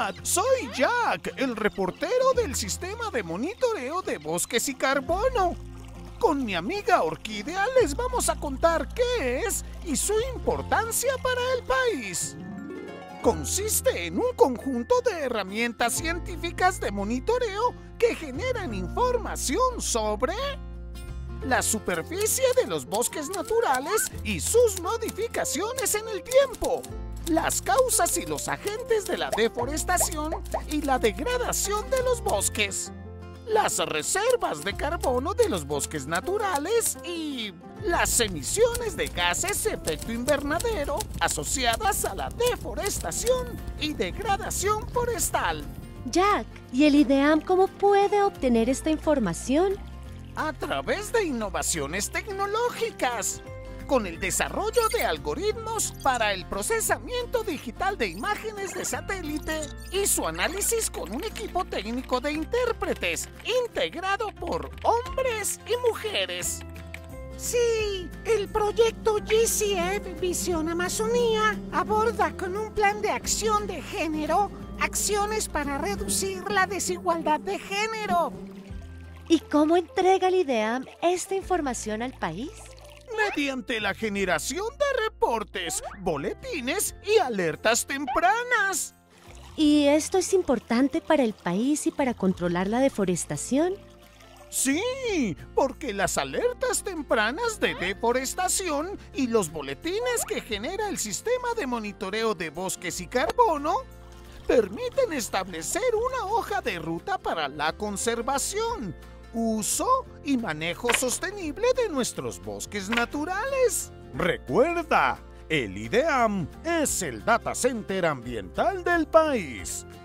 Hola, soy Jack, el reportero del sistema de monitoreo de bosques y carbono. Con mi amiga Orquídea les vamos a contar qué es y su importancia para el país. Consiste en un conjunto de herramientas científicas de monitoreo que generan información sobre la superficie de los bosques naturales y sus modificaciones en el tiempo, las causas y los agentes de la deforestación y la degradación de los bosques, las reservas de carbono de los bosques naturales y las emisiones de gases de efecto invernadero asociadas a la deforestación y degradación forestal. Jack, ¿y el IDEAM cómo puede obtener esta información? A través de innovaciones tecnológicas, con el desarrollo de algoritmos para el procesamiento digital de imágenes de satélite y su análisis con un equipo técnico de intérpretes integrado por hombres y mujeres. Sí, el proyecto GCF Visión Amazonía aborda con un plan de acción de género acciones para reducir la desigualdad de género. ¿Y cómo entrega el IDEAM esta información al país? Mediante la generación de reportes, boletines y alertas tempranas. ¿Y esto es importante para el país y para controlar la deforestación? Sí, porque las alertas tempranas de deforestación y los boletines que genera el sistema de monitoreo de bosques y carbono permiten establecer una hoja de ruta para la conservación, uso y manejo sostenible de nuestros bosques naturales. Recuerda, el IDEAM es el data center ambiental del país.